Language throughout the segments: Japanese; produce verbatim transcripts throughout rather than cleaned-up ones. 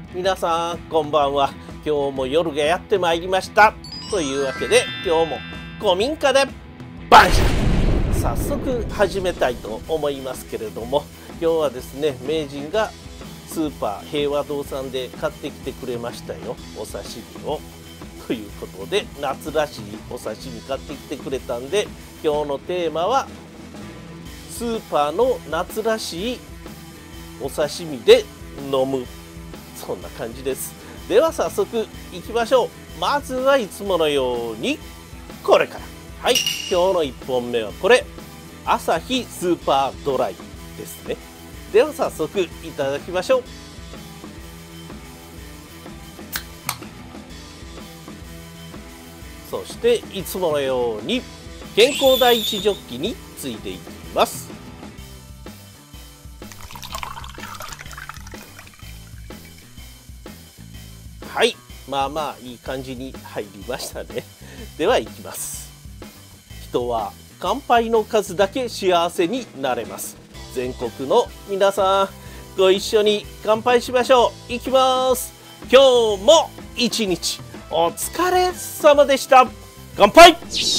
皆さんこんばんは。今日も夜がやってまいりました。というわけで今日も古民家で晩酌、早速始めたいと思いますけれども、今日はですね、名人がスーパー平和堂さんで買ってきてくれましたよ、お刺身を。ということで夏らしいお刺身買ってきてくれたんで、今日のテーマはスーパーの夏らしいお刺身で飲む、そんな感じです。では早速いきましょう。まずはいつものようにこれから。はい、今日のいっぽんめはこれ、アサヒスーパードライですね。では早速いただきましょう。そしていつものように健康第一ジョッキについていきます。はい、まあまあいい感じに入りましたね。ではいきます。人は乾杯の数だけ幸せになれます。全国の皆さんご一緒に乾杯しましょう。いきます。今日も一日お疲れ様でした。乾杯。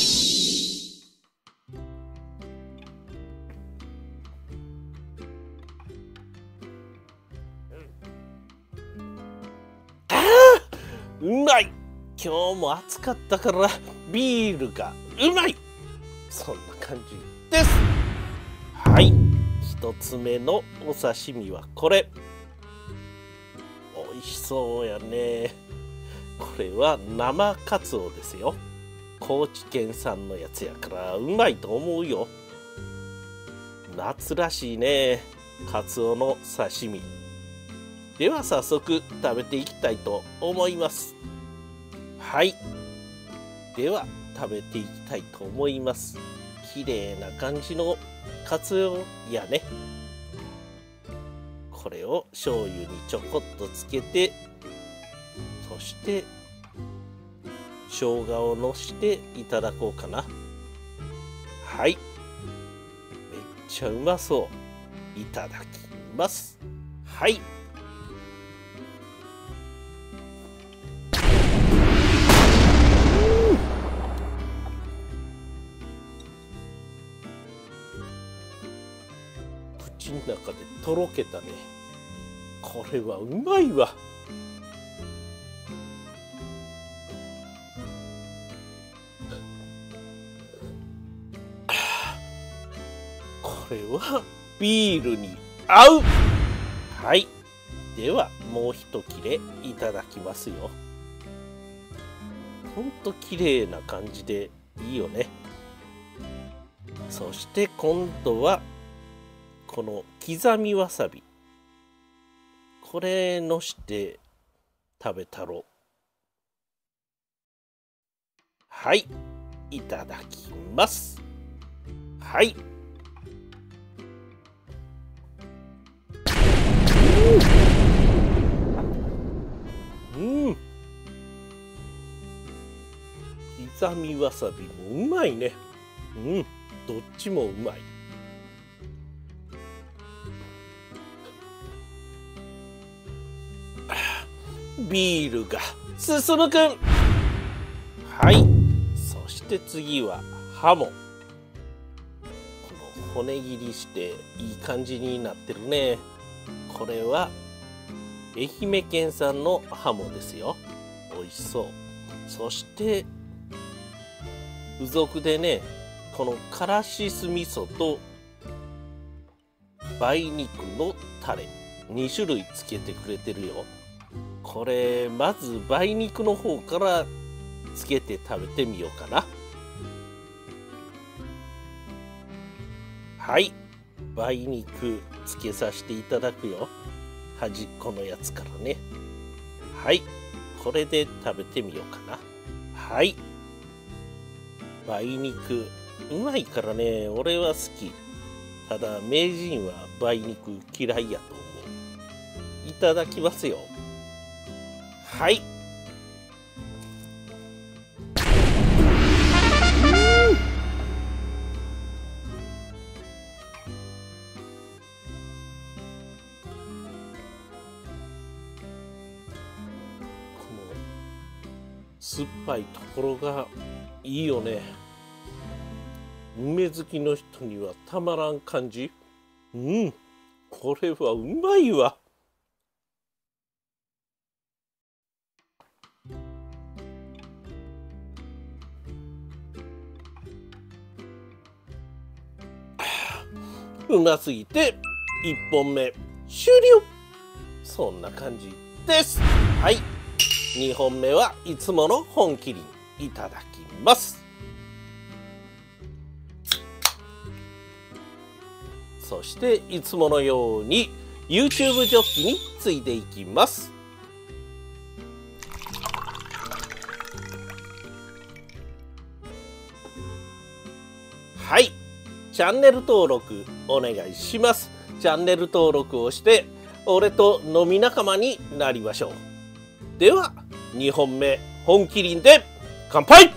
うまい。今日も暑かったからビールがうまい。そんな感じです。はい、一つ目のお刺身はこれ。美味しそうやね。これは生カツオですよ。高知県産のやつやからうまいと思うよ。夏らしいね、カツオの刺身。では早速食べていきたいと思います。はい、では食べていきたいと思います。綺麗な感じのカツオやね。これを醤油にちょこっとつけて、そして生姜をのしていただこうかな。はい、めっちゃうまそう。いただきます。はい、口の中でとろけたね。これはうまいわ。これはビールに合う。はい、ではもう一切れいただきますよ。ほんと綺麗な感じでいいよね。そして今度はこの刻みわさび、これのして食べたろ。はい、いただきます。はい、うん、刻みわさびもうまいね。うん、どっちもうまい。ビールが進むくん。はい、そして次はハモ。この骨切りしていい感じになってるね。これは愛媛県産のハモですよ。美味しそう。そして付属でね、このからし酢味噌と梅肉のタレに種類つけてくれてるよ。これまず梅肉の方からつけて食べてみようかな。はい、梅肉つけさせていただくよ。端っこのやつからね。はい、これで食べてみようかな。はい、梅肉うまいからね、俺は好き。ただ名人は梅肉嫌いやと思う。いただきますよ。はい、 酸っぱいところがいいよね。梅好きの人にはたまらん感じ。うん、これはうまいわ。うますぎていっぽんめ終了。そんな感じです。はい、にほんめはいつもの本麒麟いただきます。そしていつものように YouTube ジョッキについていきます。はい、チャンネル登録お願いします。チャンネル登録をして俺と飲み仲間になりましょう。ではにほんめ本麒麟で乾杯。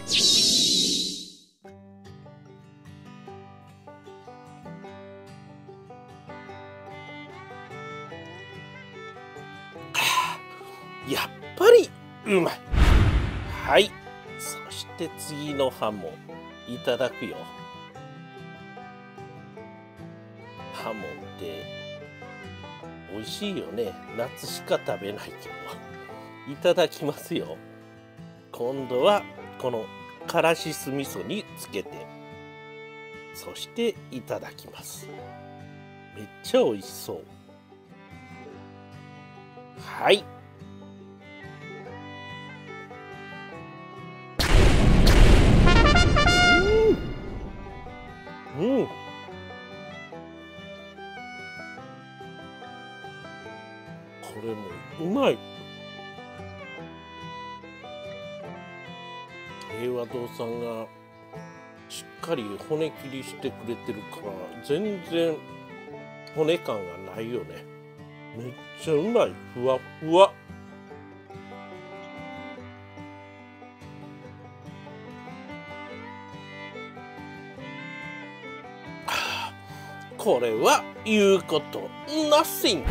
やっぱりうまい。はい、そして次の歯もいただくよ。ハモって美味しいよね。夏しか食べないけど。いただきますよ。今度はこのからし酢味噌につけて、そしていただきます。めっちゃ美味しそう。はい、うん、うん、これもうまい。平和堂さんがしっかり骨切りしてくれてるから全然骨感がないよね。めっちゃうまい。ふわふわ。これは言うことNothing。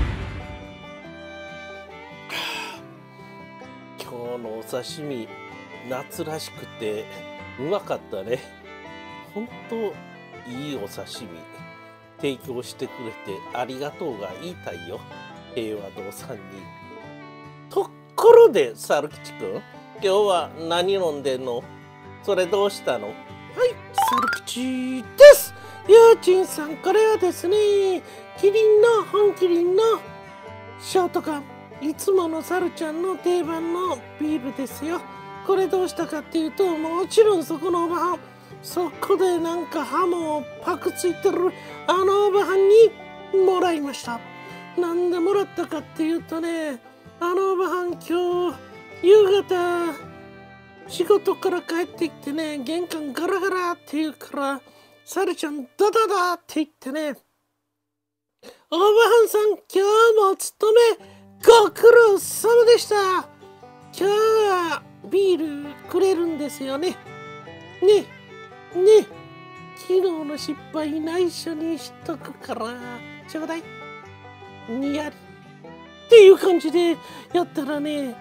今日のお刺身夏らしくてうまかったね。ほんといいお刺身提供してくれてありがとうが言いたいよ、平和堂さんに。ところで猿吉くん、今日は何飲んでんの？それどうしたの？はい、猿吉です。ゆうちんさん、これはですね、キリンの本麒麟のショート缶、いつものサルちゃんの定番のビールですよ。これどうしたかっていうと、もちろんそこのおばはん、そこでなんか歯もパクついてるあのおばはんにもらいました。なんでもらったかっていうとね、あのおばはん今日夕方仕事から帰ってきてね、玄関ガラガラって言うからサルちゃんダダダって言ってね、おばはんさん今日もお勤めご苦労様でした。今日はビールくれるんですよね。ねね、昨日の失敗内緒にしとくからちょうだい。にやりっていう感じでやったらね、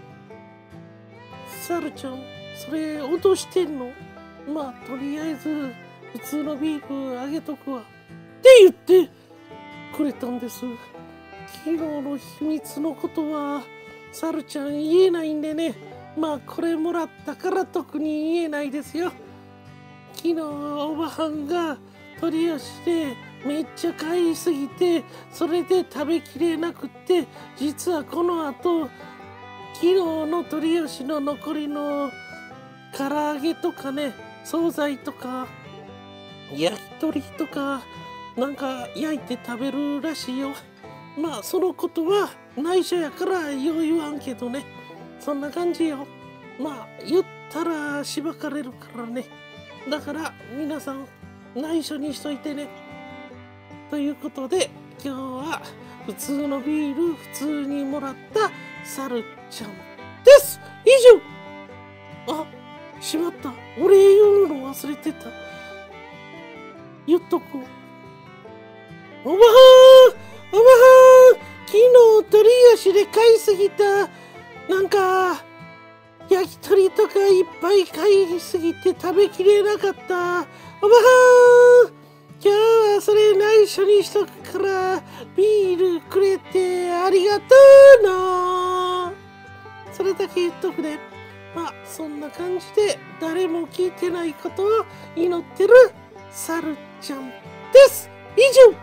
サルちゃんそれ脅してんの？まあとりあえず普通のビールあげとくわって言ってくれたんです。昨日の秘密のことはサルちゃん言えないんでね、まあこれもらったから特に言えないですよ。昨日おばはんが取り寄してめっちゃ買いすぎて、それで食べきれなくって、実はこの後昨日の取り寄しの残りの唐揚げとかね、惣菜とか焼き鳥とかなんか焼いて食べるらしいよ。まあそのことは内緒やからよう言わんけどね、そんな感じよ。まあ言ったらしばかれるからね、だから皆さん内緒にしといてね。ということで今日は普通のビール普通にもらったサルちゃんです。以上。あ、しまった、お礼言うの忘れてた。言っとこう。おばはん、おばはん、昨日取り寄しで買いすぎたなんか焼焼き鳥とかいっぱい買いすぎて食べきれなかった。おばはん、今日はそれ内緒にしとくからビールくれてありがとうな。それだけ言っとくね。まあそんな感じで誰も聞いてないことを祈ってるサルちゃんです。以上。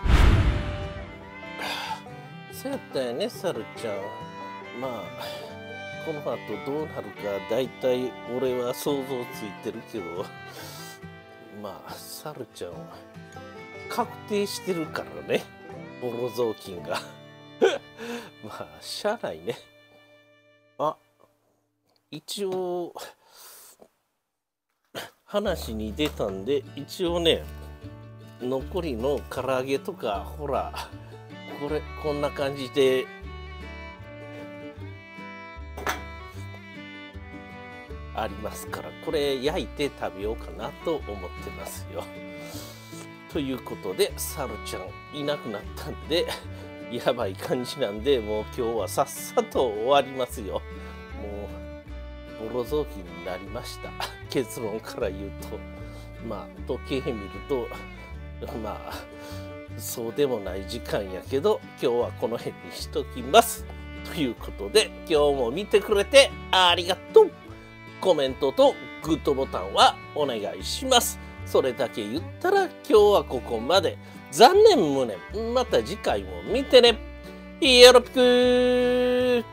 そうやったよね、サルちゃん。まあこの後どうなるかだいたい俺は想像ついてるけど、まあサルちゃんは確定してるからね、ボロ雑巾がまあしゃあないね。あ、一応話に出たんで、一応ね残りの唐揚げとか、ほらこれこんな感じでありますから、これ焼いて食べようかなと思ってますよ。ということでサルちゃんいなくなったんでやばい感じなんで、もう今日はさっさと終わりますよ。もうボロ雑巾になりました結論から言うと。まあ時計見るとまあそうでもない時間やけど、今日はこの辺にしときます。ということで今日も見てくれてありがとう。コメントとグッドボタンはお願いします。それだけ言ったら今日はここまで。残念無念。また次回も見てね。よろぴく。